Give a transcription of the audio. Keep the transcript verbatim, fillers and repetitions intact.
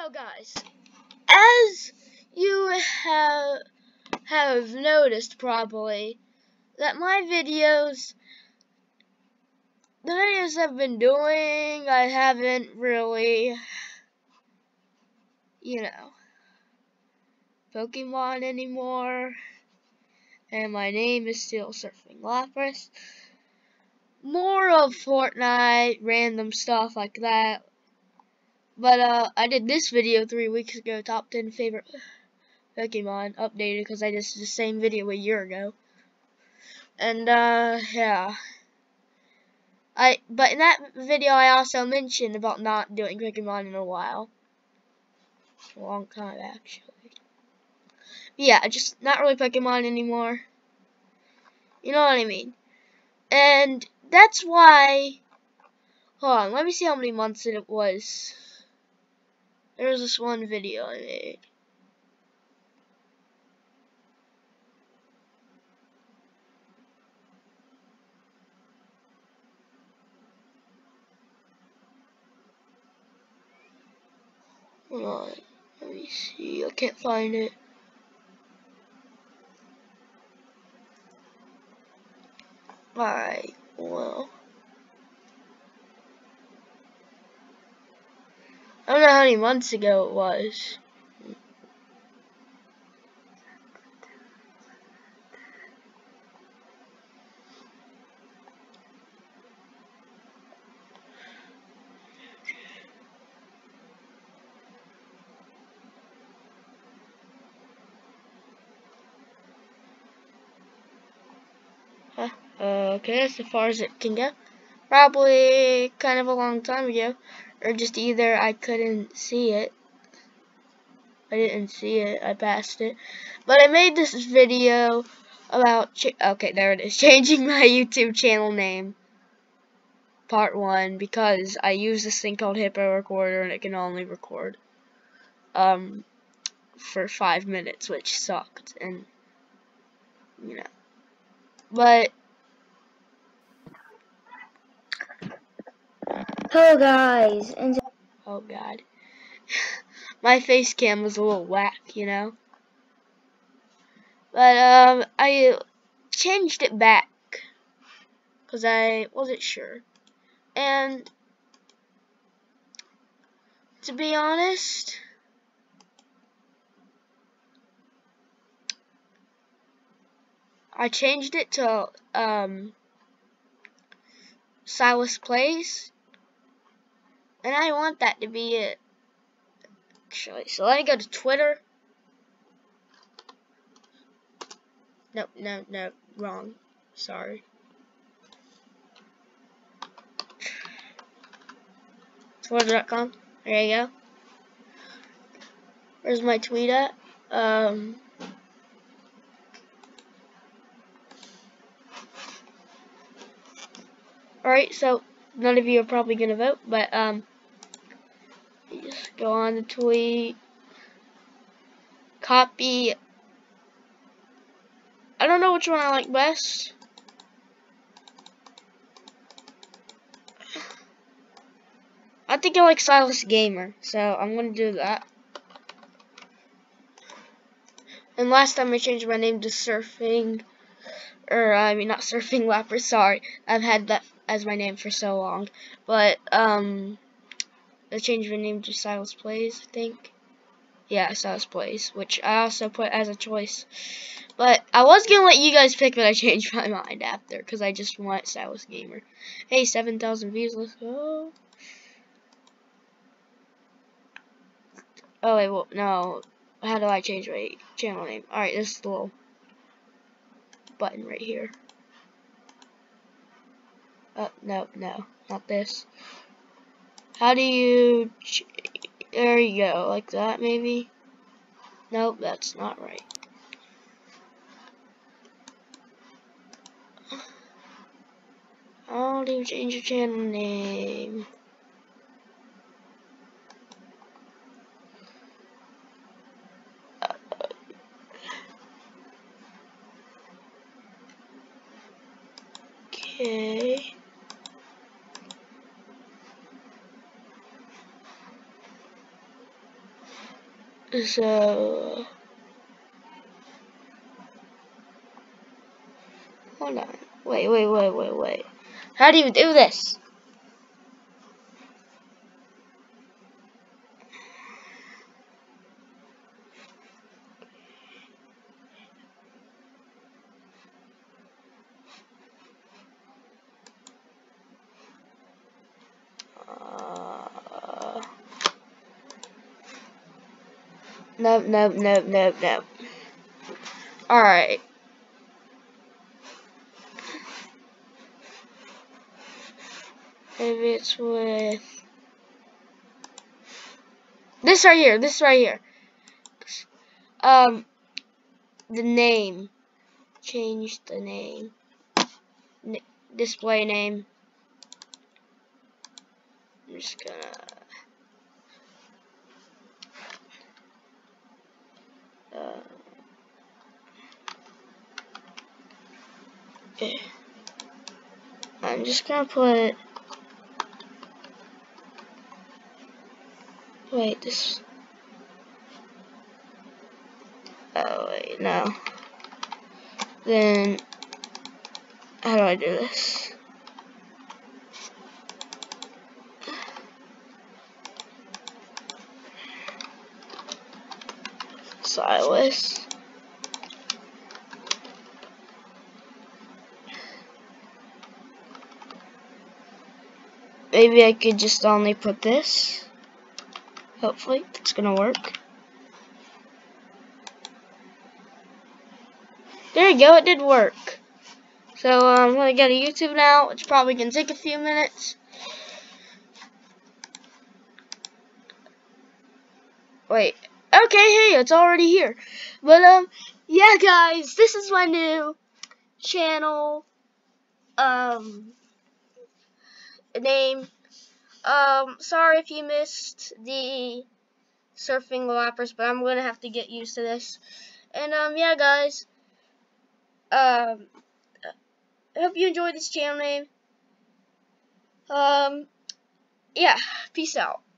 So guys, as you have have noticed probably that my videos, the videos I've been doing, I haven't really, you know, Pokemon anymore, and my name is still Surfing Lapras. More of Fortnite, random stuff like that. But uh, I did this video three weeks ago, top ten favorite Pokemon, updated because I did the same video a year ago. And uh, yeah. I but in that video I also mentioned about not doing Pokemon in a while. A long time actually. Yeah, just not really Pokemon anymore. You know what I mean? And that's why, hold on, let me see how many months it was. There was this one video I made. Hold on, let me see, I can't find it. Alright, well. I don't know how many months ago it was. Huh? Okay, that's as far as it can go. Probably kind of a long time ago. Or just either I couldn't see it. I didn't see it. I passed it. But I made this video about... Ch okay, there it is. Changing my YouTube channel name. Part one. Because I use this thing called Hippo Recorder and it can only record um, for five minutes, which sucked. And, you know. But... Hello guys, and oh god. My face cam was a little whack, you know. But um I changed it back because I wasn't sure. And to be honest, I changed it to um Silas Plays. And I want that to be it. Actually, so let me go to Twitter. No, no, no, wrong. Sorry. Twitter dot com. There you go. Where's my tweet at? Um. Alright, so none of you are probably gonna vote, but um. You just go on the tweet. Copy. I don't know which one I like best. I think I like Silas Gamer, so I'm gonna do that. And last time I changed my name to Surfing, or I mean not Surfing Lapras. Sorry, I've had that as my name for so long. But um, I changed my name to Silas Plays, I think. Yeah, Silas Plays, which I also put as a choice. But I was gonna let you guys pick, but I changed my mind after because I just want Silas Gamer. Hey, seven thousand views. Let's go. Oh wait, well, no. How do I change my channel name? Alright, this is the little button right here. Oh, no, no, not this. How do you... Ch there you go, like that maybe? Nope, that's not right. How do you change your channel name? Okay. So, hold on. Wait, wait, wait, wait, wait. How do you do this? Uh, nope, nope, nope, nope, nope. Alright. Maybe it's with this right here, this right here. Um, the name. Change the name. N display name. I'm just gonna. Uh, okay. I'm just gonna put. Wait, this. Oh, wait, no. Then, how do I do this? Silas. Maybe I could just only put this. Hopefully, it's gonna work. There you go, it did work. So um, I'm gonna go to YouTube now. It's probably gonna take a few minutes. Wait. Okay, hey, it's already here. But um, yeah, guys, this is my new channel. Um, name. Um, sorry if you missed the surfing lappers, but I'm gonna have to get used to this. And um, yeah, guys. Um, I hope you enjoyed this channel name. Um, yeah, peace out.